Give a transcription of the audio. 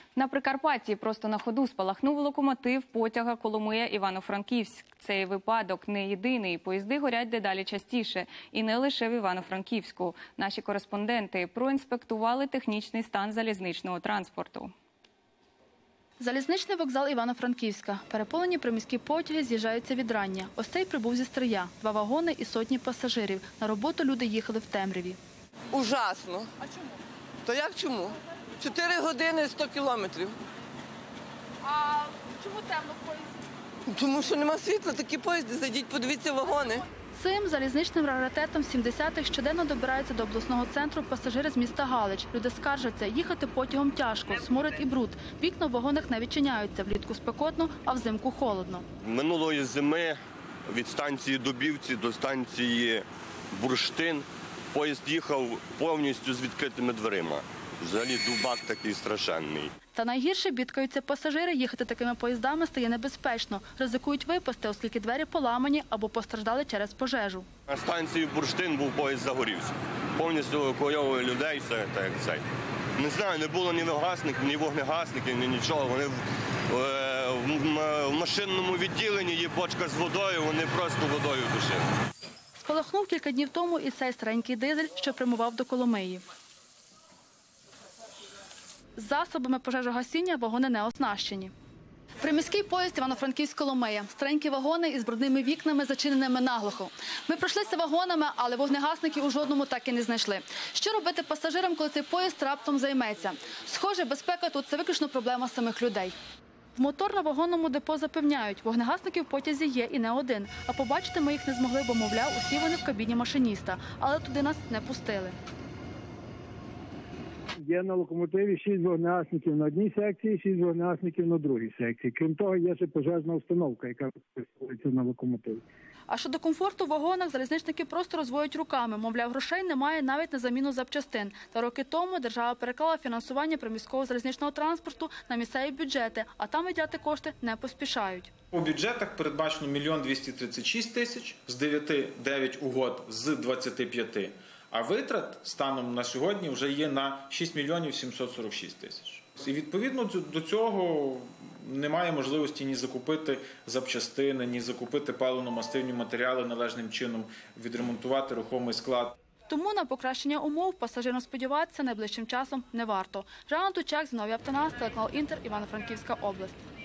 На Прикарпатті просто на ходу спалахнув локомотив потяга Коломия-Івано-Франківськ. Цей випадок не єдиний. Поїзди горять дедалі частіше. І не лише в Івано-Франківську. Наші кореспонденти проінспектували технічний стан залізничного транспорту. Залізничний вокзал Івано-Франківська. Переповнені приміські потяги з'їжджаються від рання. Ось цей прибув зі Стрия. 2 вагони і сотні пасажирів. На роботу люди їхали в темряві. Ужасно. А чому? То як чому? 4 години 100 кілометрів. А чому темно в поїзді? Тому що нема світла, такі поїзди. Зайдіть, подивіться вагони. Цим залізничним раритетом 70-х щоденно добираються до обласного центру пасажири з міста Галич. Люди скаржаться, їхати потягом тяжко, сморід і бруд. Вікна в вагонах не відчиняються, влітку спекотно, а взимку холодно. Минулої зими від станції Дубівці до станції Бурштин поїзд їхав повністю з відкритими дверима. Взагалі дубак такий страшенний. Та найгірше бідкаються пасажири. Їхати такими поїздами стає небезпечно. Ризикують випасти, оскільки двері поламані або постраждали через пожежу. На станції Бурштин був поїзд загорівся. Повністю евакуйовували людей, все так як цей. Не знаю, не було ні вогнегасників, ні вогнегасників, ні нічого. Вони в машинному відділенні є бочка з водою, вони просто водою душили. Спалахнув кілька днів тому і цей старенький дизель, що прямував до Коломиї. Засобами пожежогасіння вагони не оснащені. Приміський поїзд Івано-Франківськ-Коломия. Старенькі вагони із брудними вікнами, зачиненими наглухо. Ми пройшлися вагонами, але вогнегасників у жодному так і не знайшли. Що робити пасажирам, коли цей поїзд раптом займеться? Схоже, безпека тут – це виключно проблема самих людей. В моторно-вагонному депо запевняють, вогнегасників в потязі є і не один. А побачити ми їх не змогли, бо, мовляв, усі вони в кабіні машиніста. Але туди нас не пустили. Є на локомотиві 6 вогнегасників на одній секції, 6 вогнегасників на другій секції. Крім того, є ще пожежна установка, яка використовується на локомотиві. А щодо комфорту в вагонах залізничники просто розводять руками. Мовляв, грошей немає навіть на заміну запчастин. Та роки тому держава переклала фінансування приміського залізничного транспорту на місцеві бюджети, а там виділяти кошти не поспішають. У бюджетах передбачено 1 236 тисяч з 9 угод з 25. А витрат станом на сьогодні вже є на 6 мільйонів 746 тисяч. І відповідно до цього немає можливості ні закупити запчастини, ні закупити паливно-мастильні матеріали належним чином, відремонтувати рухомий склад. Тому на покращення умов пасажирам сподіватися найближчим часом не варто. Жанна Тучак, Зіновій Автонас, телеканал Інтер, Івано-Франківська область.